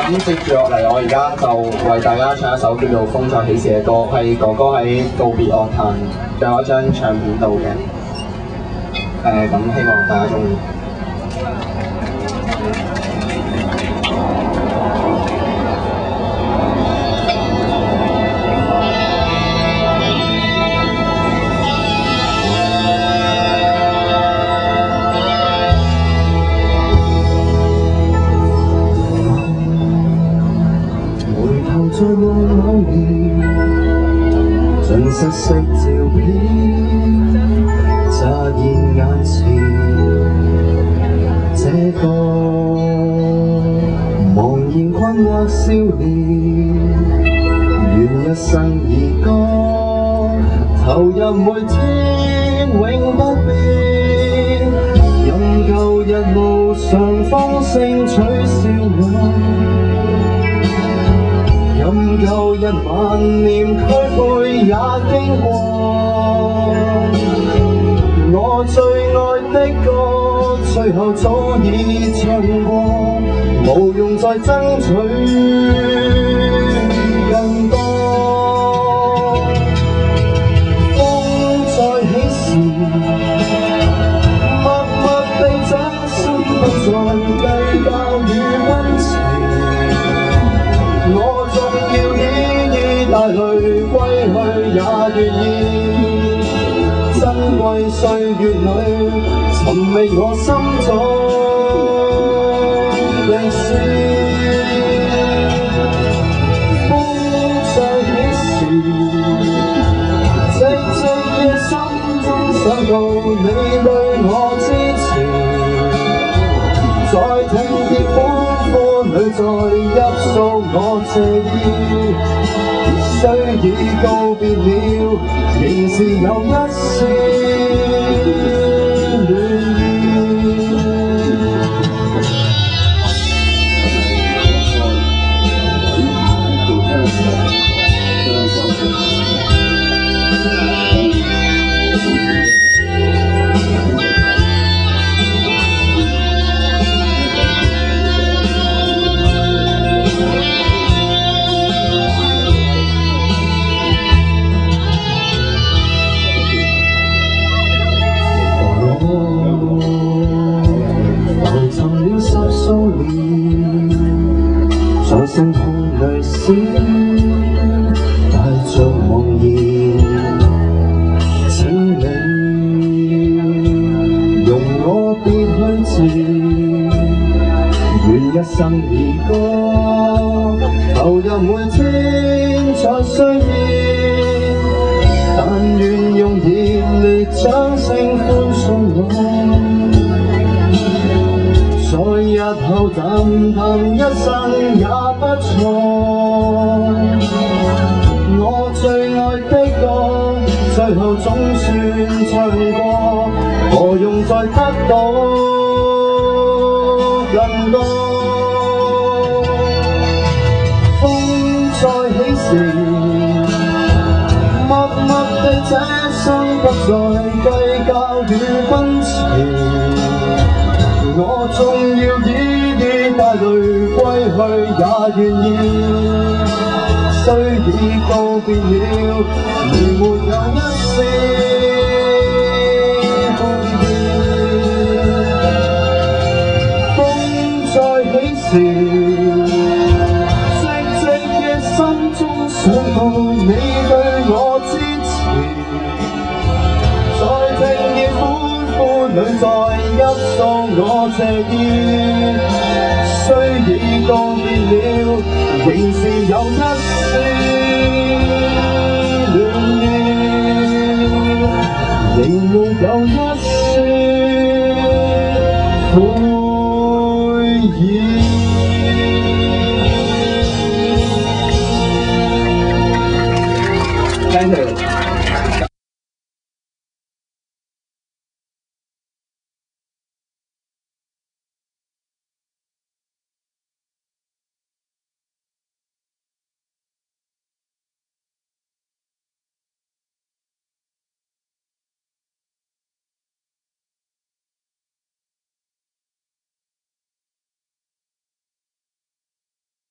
咁接住落嚟，我而家就為大家唱一首叫做《風再起時》嘅歌，係哥哥喺告別樂壇最後一張唱片度嘅。咁希望大家中意。 在我腦面，盡失色照片，乍現眼前。這個茫然困惑少年，願一生兒歌，投入每天永不變。任舊日無常風聲取笑我。任舊日萬念俱灰也經過，我最愛的歌，最後早已唱過，無用再爭取更多。風再起時，默默地這心不再計較與溫情。我縱要依帶淚歸去也願意，珍貴歲月裏尋覓我心中歷史。風再起時，寂寂夜心中想到你對我支持，在聽見歡呼裏再泣訴我謝意，雖已告別了，仍是有一絲戀意。在星空裏閃，帶着夢然。請你容我別去前，願一生兒歌，投入每天在雖然，但願用熱烈掌聲歡送我。在日後淡淡一生也不錯，我最愛的歌，最後總算唱過，何用再得到更多？風再起時，默默地這生不再計較與溫情。我縱要依帶淚歸去也願意，雖已告別了，如沒有一絲空意。風再起時，寂寂夜心中想到你對我支持，在聽見歡呼裏再泣訴我謝意，雖已告別了，仍是有一絲戀意，仍沒有一絲苦。